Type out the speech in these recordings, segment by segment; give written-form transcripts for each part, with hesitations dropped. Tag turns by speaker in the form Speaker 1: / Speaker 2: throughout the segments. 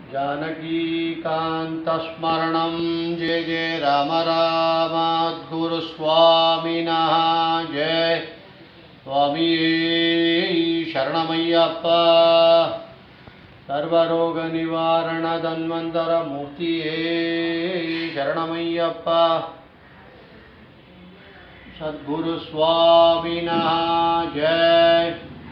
Speaker 1: जानकीकान्तस्मरणं जय जय राम राम गुरुस्वामिनः जय स्वामी शरणमय्यप्पा सर्वरोगनिवारणधन्वन्तरमूर्तिये शरणमय्यप्पा सद्गुरुस्वामिनः जय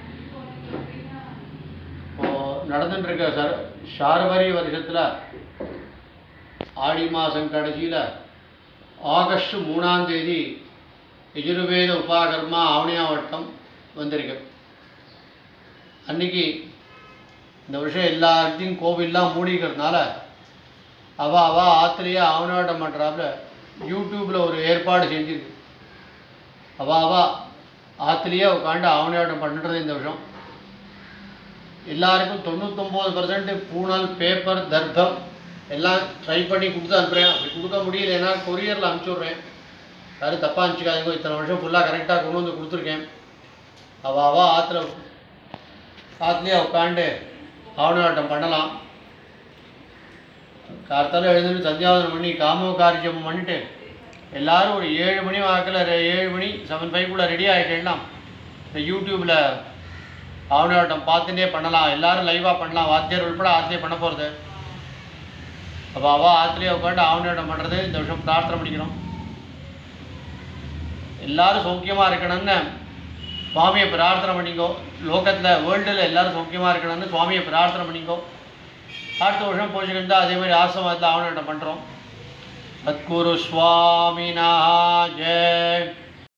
Speaker 1: நடந்துட்டு இருக்க சார்வரி வருஷத்தில் ஆடி மாதம் கடைசியில் ஆகஸ்ட் 3ஆம் தேதி யஜுர்வேத உபாகர்மா ஆவணியாவட்டம் வந்திருக்கு. அன்றைக்கி இந்த வருஷம் எல்லாத்தையும் கோவில்லாம் மூடிக்கிறதுனால அவ ஆற்றுலையே ஆவணியாவட்டம் பண்ணுறாப்புல யூடியூப்பில் ஒரு ஏற்பாடு செஞ்சுருக்கு. அவ ஆற்றுலையே உட்காந்து ஆவணியாவட்டம் பண்ணுறது இந்த வருஷம் எல்லாருக்கும் 99% பூனல் பேப்பர் தர்க்கம் எல்லாம் ட்ரை பண்ணி கொடுத்து அனுப்புகிறேன். அப்படி கொடுக்க முடியல, ஏன்னா கொரியரில் அனுப்பிச்சுட்றேன். யாரும் தப்பாக அனுப்பிச்சிக்காதீங்க. இத்தனை வருஷம் ஃபுல்லாக கரெக்டாக கொண்டு வந்து கொடுத்துருக்கேன். அவ ஆற்றுலேயே உட்காந்து ஆவணாட்டம் பண்ணலாம். கார்த்தால எழுந்துட்டு சந்தியாவதனம் பண்ணி காம காரியம் பண்ணிட்டு எல்லோரும் ஒரு 7 மணி வாக்கில் 7 மணி 7:05 ரெடி ஆகிட்டேன்னா இந்த யூடியூப்பில் ஆவணாட்டம் பார்த்துட்டே பண்ணலாம். எல்லோரும் லைவாக பண்ணலாம். வாத்தியார் உள்பட ஆற்றுலேயே பண்ண போகிறது. அப்போ ஆற்றுலேயே உட்காந்து ஆவணாட்டம் பண்ணுறது இந்த வருஷம் பிரார்த்தனை பண்ணிக்கிறோம். எல்லோரும் சௌக்கியமாக இருக்கணும்னு சுவாமியை பிரார்த்தனை பண்ணிக்கோ. லோகத்தில் வேர்ல்டில் எல்லோரும் சௌக்கியமாக இருக்கணும்னு சுவாமியை பிரார்த்தனை பண்ணிக்கோ. அடுத்த வருஷம் போச்சுக்கிட்டு அதே மாதிரி ஆசிரமத்தில் ஆவணாட்டம் பண்ணுறோம். சத்குரு சுவாமினா ஜெய்.